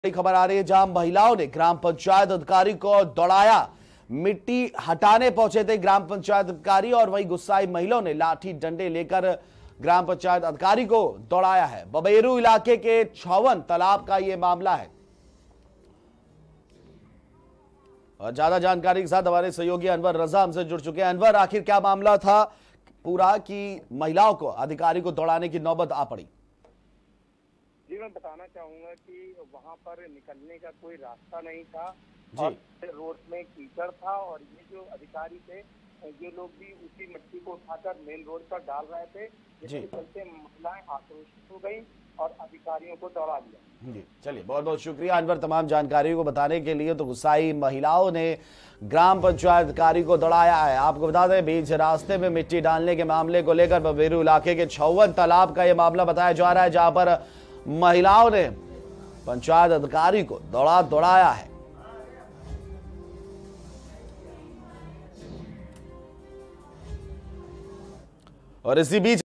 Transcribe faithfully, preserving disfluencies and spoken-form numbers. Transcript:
बड़ी खबर आ रही है जहां महिलाओं ने ग्राम पंचायत अधिकारी को दौड़ाया। मिट्टी हटाने पहुंचे थे ग्राम पंचायत अधिकारी और वहीं गुस्साई महिलाओं ने लाठी डंडे लेकर ग्राम पंचायत अधिकारी को दौड़ाया है। बबेरू इलाके के छौवन तालाब का यह मामला है और ज्यादा जानकारी के साथ हमारे सहयोगी अनवर रजा हमसे जुड़ चुके हैं। अनवर, आखिर क्या मामला था पूरा कि महिलाओं को अधिकारी को दौड़ाने की नौबत आ पड़ी? जी, मैं बताना चाहूंगा कि वहां पर निकलने का कोई रास्ता नहीं था और रोड में कीचड़ था और ये जो अधिकारी थे ये लोग भी उसी मिट्टी को उठाकर मेन रोड पर डाल रहे थे, जिसके चलते महिलाएं आक्रोशित हो गई और अधिकारियों को दौड़ा दिया। जी, चलिए, बहुत बहुत शुक्रिया अनवर तमाम जानकारी को बताने के लिए। तो गुस्साई महिलाओं ने ग्राम पंचायत अधिकारी को दौड़ाया है। आपको बता दें, बीच रास्ते में मिट्टी डालने के मामले को लेकर बबेरू इलाके के छौवन तालाब का यह मामला बताया जा रहा है, जहां पर महिलाओं ने पंचायत अधिकारी को दौड़ा दौड़ाया है। और इसी बीच